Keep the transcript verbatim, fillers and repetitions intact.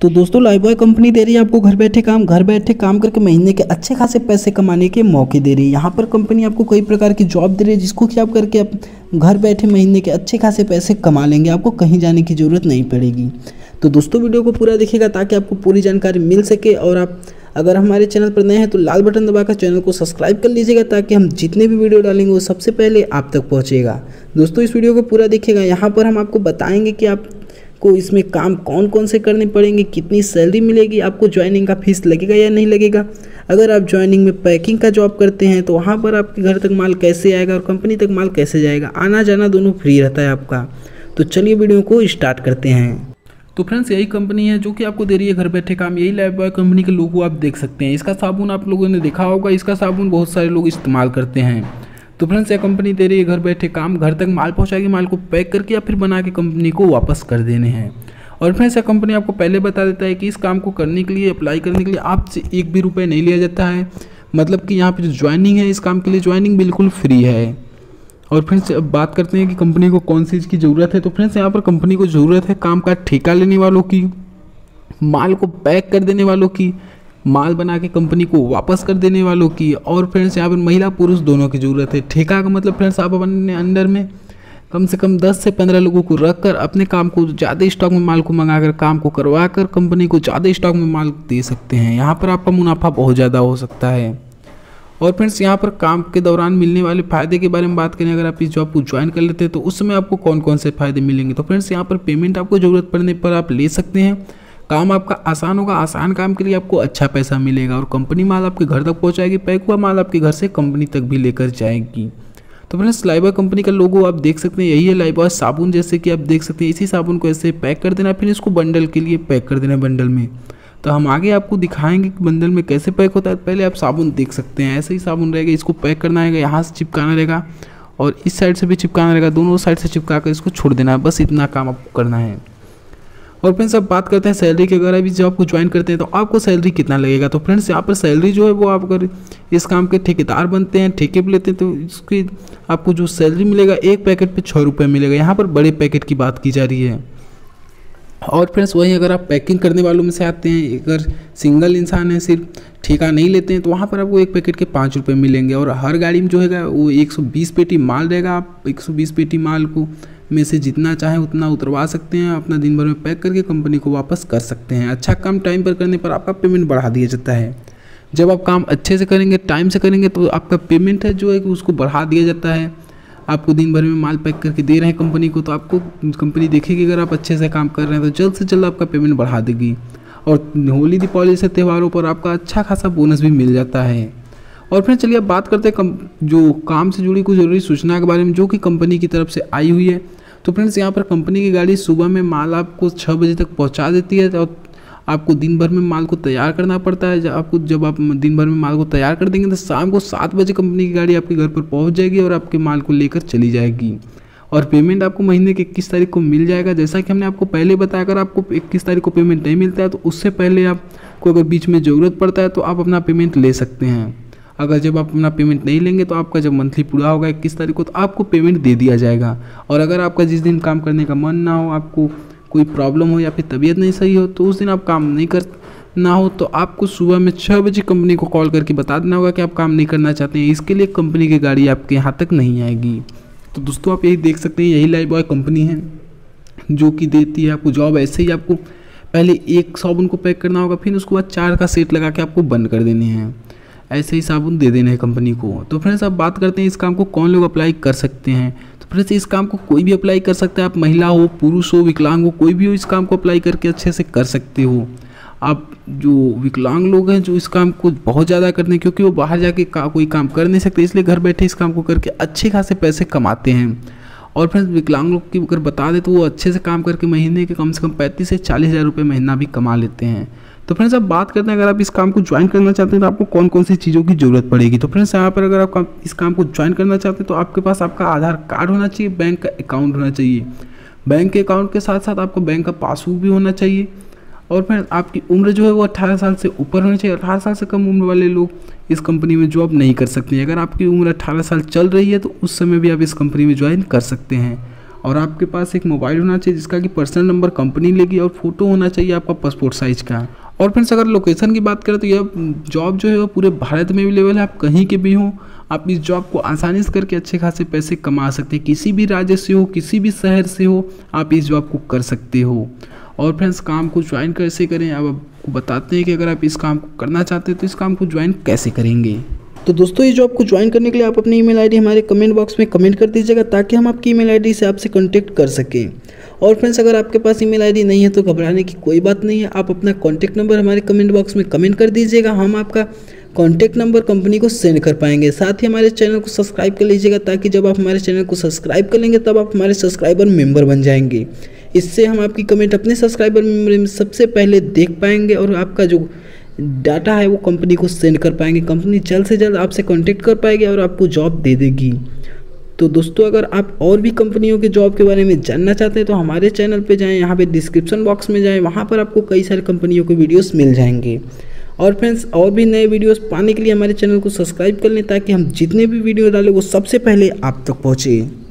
तो दोस्तों Lifebuoy company दे रही है आपको घर बैठे काम घर बैठे काम करके महीने के अच्छे खासे पैसे कमाने के मौके दे रही है। यहाँ पर कंपनी आपको कई प्रकार की जॉब दे रही है जिसको कि आप करके आप घर बैठे महीने के अच्छे खासे पैसे कमा लेंगे, आपको कहीं जाने की ज़रूरत नहीं पड़ेगी। तो दोस्तों वीडियो को पूरा देखिएगा ताकि आपको पूरी जानकारी मिल सके। और आप अगर हमारे चैनल पर नए हैं तो लाल बटन दबाकर चैनल को सब्सक्राइब कर लीजिएगा ताकि हम जितने भी वीडियो डालेंगे वो सबसे पहले आप तक पहुँचेगा। दोस्तों इस वीडियो को पूरा देखिएगा, यहाँ पर हम आपको बताएंगे कि आप को इसमें काम कौन कौन से करने पड़ेंगे, कितनी सैलरी मिलेगी, आपको ज्वाइनिंग का फीस लगेगा या नहीं लगेगा। अगर आप ज्वाइनिंग में पैकिंग का जॉब करते हैं तो वहाँ पर आपके घर तक माल कैसे आएगा और कंपनी तक माल कैसे जाएगा, आना जाना दोनों फ्री रहता है आपका। तो चलिए वीडियो को स्टार्ट करते हैं। तो फ्रेंड्स यही कंपनी है जो कि आपको दे रही है घर बैठे काम। यही लाइफबॉय कंपनी के लोगो आप देख सकते हैं। इसका साबुन आप लोगों ने देखा होगा, इसका साबुन बहुत सारे लोग इस्तेमाल करते हैं। तो फ्रेंड्स यह कंपनी दे रही है घर बैठे काम, घर तक माल पहुंचाएगी, माल को पैक करके या फिर बना के कंपनी को वापस कर देने हैं। और फ्रेंड्स यह कंपनी आपको पहले बता देता है कि इस काम को करने के लिए, अप्लाई करने के लिए आपसे एक भी रुपये नहीं लिया जाता है। मतलब कि यहाँ पे जो ज्वाइनिंग है इस काम के लिए ज्वाइनिंग बिल्कुल फ्री है। और फ्रेंड्स अब बात करते हैं कि कंपनी को कौन सी चीज़ की ज़रूरत है। तो फ्रेंड्स यहाँ पर कंपनी को ज़रूरत है काम का ठेका लेने वालों की, माल को पैक कर देने वालों की, माल बना के कंपनी को वापस कर देने वालों की। और फ्रेंड्स यहाँ पर महिला पुरुष दोनों की ज़रूरत है। ठेका का मतलब फ्रेंड्स आप अपने अंडर में कम से कम दस से पंद्रह लोगों को रखकर अपने काम को ज़्यादा स्टॉक में माल को मंगाकर काम को करवा कर कंपनी को ज़्यादा स्टॉक में माल दे सकते हैं। यहाँ पर आपका मुनाफा बहुत ज़्यादा हो सकता है। और फ्रेंड्स यहाँ पर काम के दौरान मिलने वाले फ़ायदे के बारे में बात करें, अगर आप इस जॉब को ज्वाइन कर लेते हैं तो उस समय आपको कौन कौन से फ़ायदे मिलेंगे। तो फ्रेंड्स यहाँ पर पेमेंट आपको ज़रूरत पड़ने पर आप ले सकते हैं। काम आपका आसान होगा, आसान काम के लिए आपको अच्छा पैसा मिलेगा और कंपनी माल आपके घर तक पहुँचाएगी, पैक हुआ माल आपके घर से कंपनी तक भी लेकर जाएगी। तो फ्रेंड्स लाइफबॉय कंपनी का लोगो आप देख सकते हैं, यही है लाइफबॉय साबुन। जैसे कि आप देख सकते हैं इसी साबुन को ऐसे पैक कर देना, फिर इसको बंडल के लिए पैक कर देना बंडल में। तो हम आगे आपको दिखाएंगे कि बंडल में कैसे पैक होता है। पहले आप साबुन देख सकते हैं, ऐसे ही साबुन रहेगा, इसको पैक करना है, यहाँ से चिपकाना रहेगा और इस साइड से भी चिपकाना रहेगा, दोनों साइड से चिपका कर इसको छोड़ देना है। बस इतना काम आपको करना है। और फ्रेंड्स अब बात करते हैं सैलरी की। अगर आप इस जॉब को ज्वाइन करते हैं तो आपको सैलरी कितना लगेगा। तो फ्रेंड्स यहाँ पर सैलरी जो है वो आप अगर इस काम के ठेकेदार बनते हैं, ठेके पे लेते हैं तो इसकी आपको जो सैलरी मिलेगा एक पैकेट पे छः रुपये मिलेगा। यहाँ पर बड़े पैकेट की बात की जा रही है। और फ्रेंड्स वहीं अगर आप पैकिंग करने वालों में से आते हैं, अगर सिंगल इंसान है, सिर्फ ठेका नहीं लेते हैं, तो वहाँ पर आपको एक पैकेट के पाँच रुपये मिलेंगे। और हर गाड़ी में जो है वो एक सौ बीस पेटी माल रहेगा। आप एक सौ बीस पेटी माल को में से जितना चाहें उतना उतरवा सकते हैं, अपना दिन भर में पैक करके कंपनी को वापस कर सकते हैं। अच्छा काम टाइम पर करने पर आपका पेमेंट बढ़ा दिया जाता है। जब आप काम अच्छे से करेंगे, टाइम से करेंगे तो आपका पेमेंट है जो है कि उसको बढ़ा दिया जाता है। आपको दिन भर में माल पैक करके दे रहे हैं कंपनी को, तो आपको कंपनी देखेगी अगर आप अच्छे से काम कर रहे हैं तो जल्द से जल्द आपका पेमेंट बढ़ा देगी। और होली दीपावली से त्योहारों पर आपका अच्छा खासा बोनस भी मिल जाता है। और फिर चलिए अब बात करते हैं जो काम से जुड़ी कुछ जरूरी सूचना के बारे में जो कि कंपनी की तरफ से आई हुई है। तो फ्रेंड्स यहाँ पर कंपनी की गाड़ी सुबह में माल आपको छः बजे तक पहुँचा देती है और आपको दिन भर में माल को तैयार करना पड़ता है। जब आपको जब आप दिन भर में माल को तैयार कर देंगे तो शाम को सात बजे कंपनी की गाड़ी आपके घर पर पहुँच जाएगी और आपके माल को लेकर चली जाएगी। और पेमेंट आपको महीने की इक्कीस तारीख को मिल जाएगा। जैसा कि हमने आपको पहले बताया, अगर आपको इक्कीस तारीख को पेमेंट नहीं मिलता है तो उससे पहले आपको अगर बीच में ज़रूरत पड़ता है तो आप अपना पेमेंट ले सकते हैं। अगर जब आप अपना पेमेंट नहीं लेंगे तो आपका जब मंथली पूरा होगा इक्कीस तारीख को तो आपको पेमेंट दे दिया जाएगा। और अगर आपका जिस दिन काम करने का मन ना हो, आपको कोई प्रॉब्लम हो या फिर तबीयत नहीं सही हो, तो उस दिन आप काम नहीं कर ना हो तो आपको सुबह में छः बजे कंपनी को कॉल करके बता देना होगा कि आप काम नहीं करना चाहते हैं। इसके लिए कंपनी की गाड़ी आपके यहाँ तक नहीं आएगी। तो दोस्तों आप यही देख सकते हैं, यही लाइफबॉय कंपनी है जो कि देती है आपको जॉब। ऐसे ही आपको पहले एक साबुन को पैक करना होगा, फिर उसके बाद चार का सेट लगा के आपको बंद कर देने हैं। ऐसे ही साबुन दे देना है कंपनी को। तो फ्रेंड्स अब बात करते हैं इस काम को कौन लोग अप्लाई कर सकते हैं। तो फ्रेंड्स इस काम को कोई भी अप्लाई कर सकता है। आप महिला हो, पुरुष हो, विकलांग हो, कोई भी हो इस काम को अप्लाई करके अच्छे से कर सकते हो। आप जो विकलांग लोग हैं जो इस काम को बहुत ज़्यादा करते हैं क्योंकि वो बाहर जाके का, कोई काम कर नहीं सकते, इसलिए घर बैठे इस काम को करके अच्छे खासे पैसे कमाते हैं। और फ्रेंड्स विकलांग लोग की अगर बता दें तो वो अच्छे से काम करके महीने के कम से कम पैंतीस से चालीस हज़ार रुपये महीना भी कमा लेते हैं। तो फ्रेंड्स अब बात करते हैं अगर आप इस काम को ज्वाइन करना चाहते हैं तो आपको कौन कौन सी चीज़ों की ज़रूरत पड़ेगी। तो फ्रेंड्स यहाँ पर अगर आप इस काम को ज्वाइन करना चाहते हैं तो आपके पास आपका आधार कार्ड होना चाहिए, बैंक का अकाउंट होना चाहिए। बैंक के अकाउंट के साथ साथ आपको बैंक का पासबुक भी होना चाहिए। और फिर आपकी उम्र जो है वो अट्ठारह साल से ऊपर होनी चाहिए। अठारह साल से कम उम्र वाले लोग इस कंपनी में जॉब नहीं कर सकते हैं। अगर आपकी उम्र अट्ठारह साल चल रही है तो उस समय भी आप इस कंपनी में ज्वाइन कर सकते हैं। और आपके पास एक मोबाइल होना चाहिए जिसका कि पर्सनल नंबर कंपनी लेगी, और फोटो होना चाहिए आपका पासपोर्ट साइज़ का। और फ्रेंड्स अगर लोकेशन की बात करें तो यह जॉब जो है वो पूरे भारत में अवेलेबल है। आप कहीं के भी हों, आप इस जॉब को आसानी से करके अच्छे खासे पैसे कमा सकते हैं। किसी भी राज्य से हो, किसी भी शहर से हो, आप इस जॉब को कर सकते हो। और फ्रेंड्स काम को ज्वाइन कैसे करें, अब आपको बताते हैं कि अगर आप इस काम को करना चाहते हैं तो इस काम को ज्वाइन कैसे करेंगे। तो दोस्तों इस जॉब को ज्वाइन करने के लिए आप अपनी ईमेल आईडी हमारे कमेंट बॉक्स में कमेंट कर दीजिएगा ताकि हम आपकी ईमेल आईडी से आपसे कांटेक्ट कर सकें। और फ्रेंड्स अगर आपके पास ईमेल आईडी नहीं है तो घबराने की कोई बात नहीं है, आप अपना कॉन्टैक्ट नंबर हमारे कमेंट बॉक्स में कमेंट कर दीजिएगा, हम आपका कॉन्टैक्ट नंबर कंपनी को सेंड कर पाएंगे। साथ ही हमारे चैनल को सब्सक्राइब कर लीजिएगा ताकि जब आप हमारे चैनल को सब्सक्राइब कर लेंगे तब आप हमारे सब्सक्राइबर मेंबर बन जाएंगे। इससे हम आपकी कमेंट अपने सब्सक्राइबर मेंबर में सबसे पहले देख पाएंगे और आपका जो डाटा है वो कंपनी को सेंड कर पाएंगे। कंपनी जल्द से जल्द आपसे कांटेक्ट कर पाएगी और आपको जॉब दे देगी। तो दोस्तों अगर आप और भी कंपनियों के जॉब के बारे में जानना चाहते हैं तो हमारे चैनल पे जाएं, यहाँ पे डिस्क्रिप्शन बॉक्स में जाएं, वहाँ पर आपको कई सारी कंपनियों के वीडियोस मिल जाएंगे। और फ्रेंड्स और भी नए वीडियोस पाने के लिए हमारे चैनल को सब्सक्राइब कर लें ताकि हम जितने भी वीडियो डालें वो सबसे पहले आप तक पहुँचे।